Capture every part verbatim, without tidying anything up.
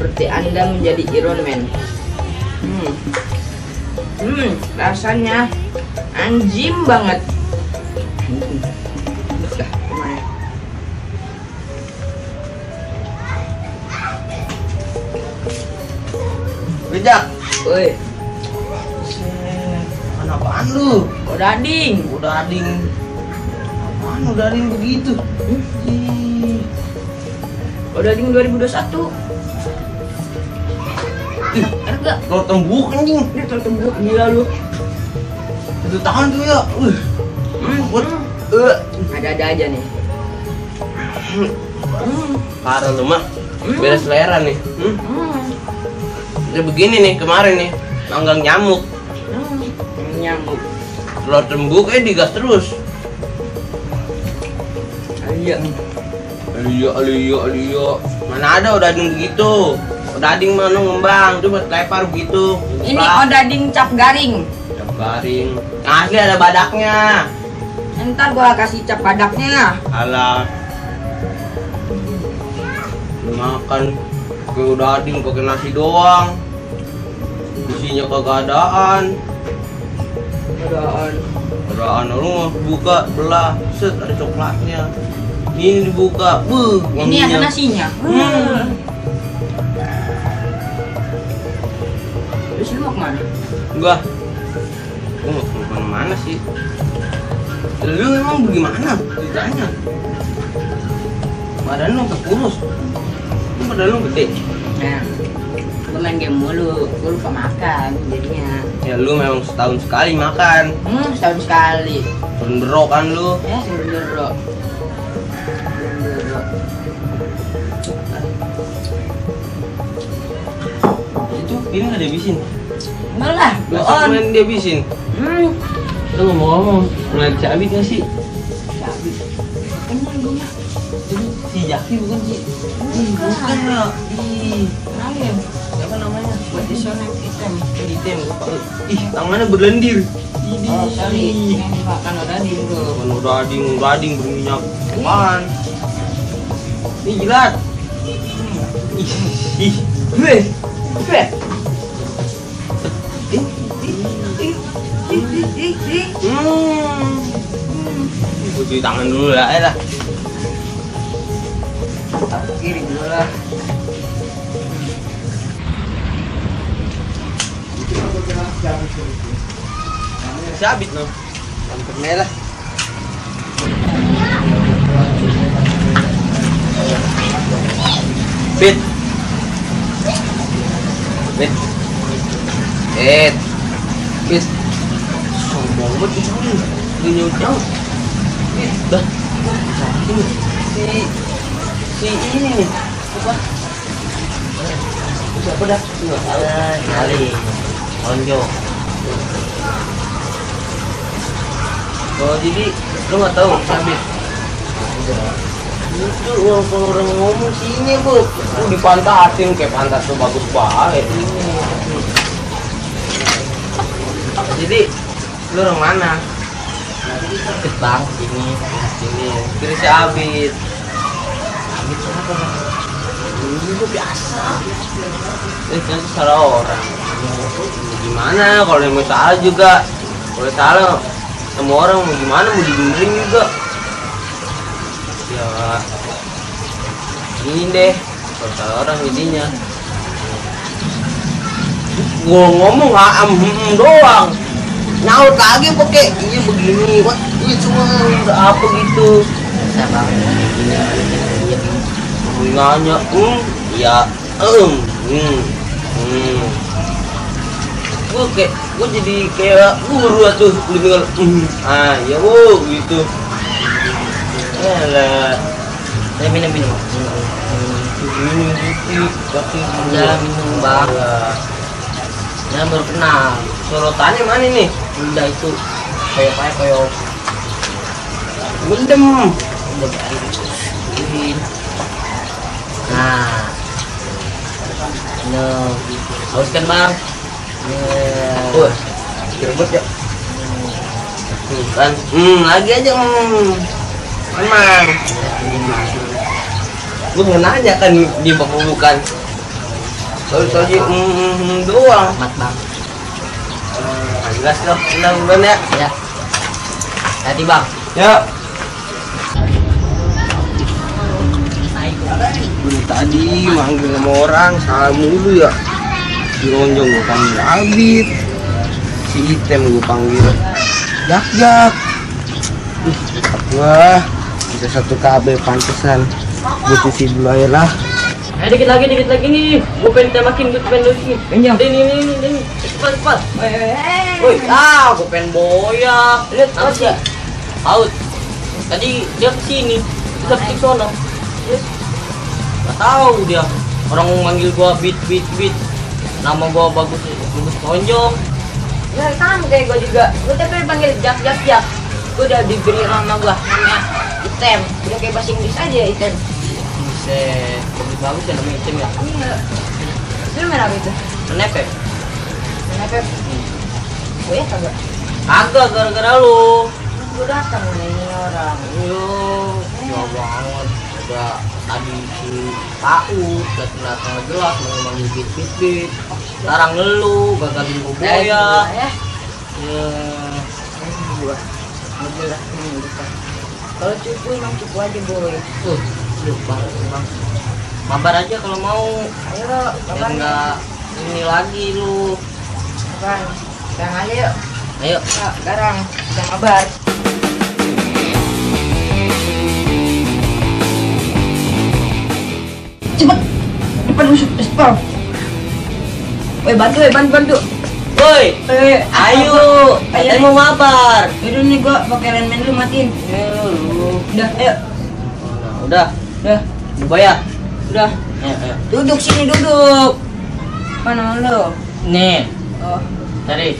seperti Anda menjadi Iron Man. Hmm, hmm rasanya anjim banget. Hmm. Dah, kemana? Bejak. Woi. Apaan lu? Odading. Odading. Apaan odading begitu? Hmm? Odading dua ribu dua puluh satu. Ih, enak gak? Kalau tembuk anjing. Ini kalau tembuk gila lu. Itu tangan tuh ya. Uh. Hmm, Buat hmm. uh. Ada-ada aja nih. Hmm. Parah lu mah. Hmm. Beda selera nih. Hmm? Hmm. Udah begini nih kemarin nih. Manggang nyamuk. Hmm. Nyamuk. Kalau tembuk eh digas terus. Iya. Iya, iya, iya. Mana ada odading begitu? Odading mana ngembang, itu buat lepar begitu. Ini odading cap garing. Cap garing. Asli ada badaknya. Ntar gua kasih cap badaknya. Alah. Lu makan ke odading pakai nasi doang. Isinya kegadaan. Adaan. Adaan lu mah buka belah, set ada coklatnya. Ini dibuka, buh. Ini ada nasinya. Hmm. Terus lu mau kemana? Gua, gua mau kemana-mana sih. Lu emang bagaimana? Ditanya. Badan lu sampai kurus. Lu badan lu gede. Nah, gua main game mulu, gua lupa makan jadinya. Ya lu memang setahun sekali makan. Hmm, setahun sekali. Sendero kan lu. Ya, sendero. Itu ini nggak dihabisin. Enggak lah, Masa doon. main dihabisin? Hmm. Lu ngomong-ngomong, ngeliat si Abid nggak sih? Cabi. Kenyang gua mah. Si Jaki bukan sih? Bukan ya. Ih, Kenalin. siapa namanya? Buat disonek item. Item. Ih, tangannya berlendir. Oh, sorry. Yang dimakan odading tuh. Bukan odading, odading berminyak. Apaan? Ih, jilat. Ih, ih. Weh. Weh. Hmm. Gue cuci tangan dulu ya, eh lah. Kiri dulu lah. Si Abid no. Sampai lah. Bit. Bit. Bit. Bit. Sombong banget di sana. Gini jauh. Bit. Dah. Ini si si ini nih. Apa? Siapa dah? Enggak tahu. Kali Onjo. Oh jadi lu nggak tahu Sabit? Itu orang-orang ngomong sini bu, lu dipantasin kayak pantat tuh bagus banget. Jadi lu orang mana? Deket bang sini. Sini, kiri si Abid. Abid siapa bang? Ini tuh biasa. Eh kan salah orang. Gimana kalau yang mau salah juga? Kalau salah semua orang mau gimana mau didengerin juga. Ya ini deh kalau salah orang jadinya. Gua ngomong am hmm, doang. Nyaut lagi pakai iya begini. What? Iya cuma udah apa gitu. Bisa bang. Ini iya. Nanya, hmm, ya, um, hmm, hmm. Gue kayak, gue jadi kayak guru tuh, lu tinggal, hmm, ah, ya, wow, gitu. Ya lah, Saya minum minum. minum gitu, tapi Ya minum bang. Ya baru kenal. Sorotannya mana nih? Udah itu kayak kayak kayak Mendem. udah biarin. Nah, no, haus kan bang? Yeah. Wah, rebut ya. Hmm, kan, hmm, lagi aja, hmm, emang. Gue mau nanya kan di bapak bukan. Soji soji mm, doang. Mat bang. Ah, jelas loh, benar ya. Ya. Hati bang. Ya. Udah tadi manggil sama orang salah mulu ya. Si Onjong gue panggil Abid, si Item gue panggil Jak Jak. Ih, dekat gua bisa satu K B pantesan. Gue sisi dulu aja lah. Eh dikit lagi, dikit lagi nih. Gue pengen tembakin, gue pengen lagi. Pinjam. Ini, ini, ini, ini. Cepat, cepat. Woi, ah, gue pengen boyak. Lihat aja. Out. Tadi dia kesini, kita ke sono. Gak tahu dia. Orang manggil gua beat, beat, beat. Nama gua bagus, bagus tonjong. Ya sama kayak gue juga. Gue tapi panggil Jak Jak Jak. Gue udah diberi nama gue namanya Item. Udah kayak bahasa Inggris aja Item. Buset, bagus bagus ya namanya Item ya. Iya. Lu main apa itu? Kenapa? Main apa? Gue ya kagak. Kagak gara-gara lu. Gue datang nih ini orang. Yo, jauh banget. Udah tadi si Paut datang jelas mau manggil beat, beat, beat. Sekarang lu gagalin gua boya. Ya. Ya. Gua. Alhamdulillah ini bukan. Kalau cupu emang cupu aja boy. Tuh, lu bang, bang. Mabar aja kalau mau. Ayo, Biar kapan? enggak ini lagi lu. Kapan? Sekarang aja yuk. Ayo. Yuk, sekarang kita kabar. Cepet, depan musuh, cepat. Woi bantu, woi bantu, bantu. Woi, Eh, ayo. Katanya mau mabar. Yaudah nih gua pakai landman dulu matiin. Ayo lu. Udah, ayo. Udah, Udah, boya. udah. Ayo, ayo. Duduk sini duduk. Mana lu? Nih, Oh, cari.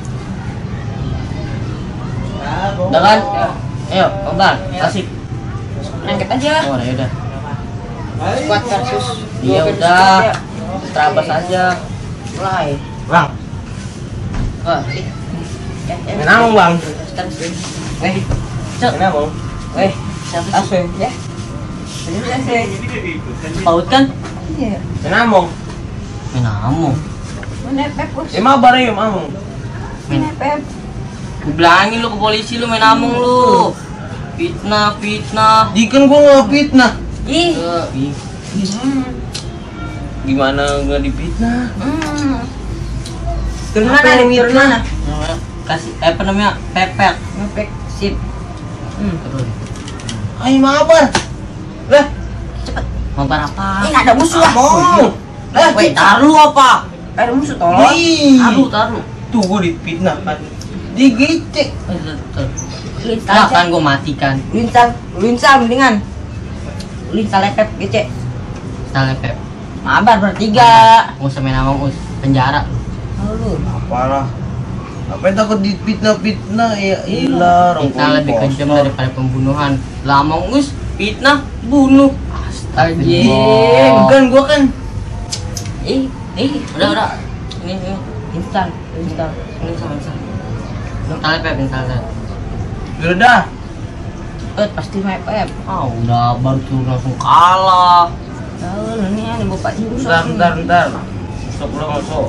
Udah kan? Ayo, mabar. Kasih. angkat aja. Oh, ya udah. Squad versus. Iya dua versus udah, squad ya. terabas aja. Mulai. Bang, Wah, Eh, eh, main among bang. Start. Eh, Main among. eh, siapa sih? Ya. Terus saya. Paut kan? Iya. Main among. Main amung. Mana Pep, Bos? Eh mabar ya among. Mana Pep? Gue bilangin lu ke polisi lu main amung lu. Fitnah, fitnah. Jikan gua nggak fitnah. Ih. Eh, ih, Hmm. Gimana nggak difitnah? Hmm. Turun Apa mana yang nih? Turun fitnah? mana? namanya kasih eh, apa namanya? Pepet. Ngepek sip. Hmm. Turun. Ayo mabar. Lah, Mabar apa? Ini ada musuh ah. among. Lah, Wait, taruh apa? Ada musuh tolong. Ih. Taruh, taruh. Tuh gua difitnah kan. Digicek. Eh, taruh. Lintang. Nah, kan gue matikan. Lintang, lintang mendingan. Lintang lepep gece. Misalnya Pep. Mabar bertiga. Mau main amung us penjara. Halo. Apalah. Apa yang takut difitnah-fitnah ya ilah orang Fitnah lebih kejam daripada pembunuhan. Lah amung us fitnah bunuh. Astaga. Bukan gua kan. Ih, ih, Udah, udah. Ini, ini. Instan, instan. Ini sama sama. Misalnya Pep, misalnya. Udah dah. Eh, pasti mepep. Ah, udah baru turun langsung kalah. Tahu ini ada bapak ibu. Bentar, bentar, bentar. Masuk lu masuk.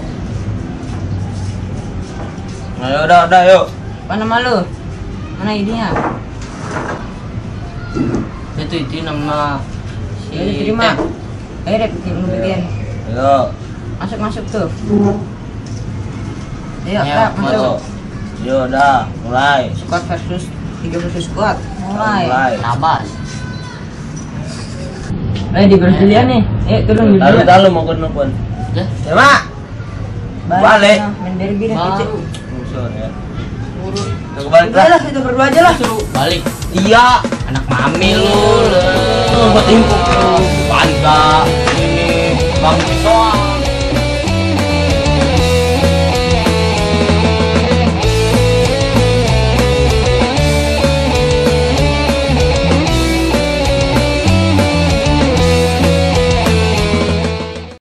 Nah, ya udah, udah, yuk. Mana malu? Mana idenya? Itu itu nama si Ya diterima. Pep. Ayo deh, bikin lu bikin. Ayo. Masuk masuk tuh. Ayo, Ya, Kak, masuk. Masuk. Yo, udah, mulai. Squad versus tiga versus squad. Mulai. Mulai. Tabas. Ayo di Brasilia nih. Ayo turun dulu. Taruh, taruh mau ke nelfon. Ya. Ya, Mak. Balik. Nah, main derby deh, Baru. kece. Musuh ya. Kita balik Udah lah. lah, kita berdua aja lah. Suruh balik. Iya. Anak mami lu. Lu buat info. Balik dah. Ini bang soal.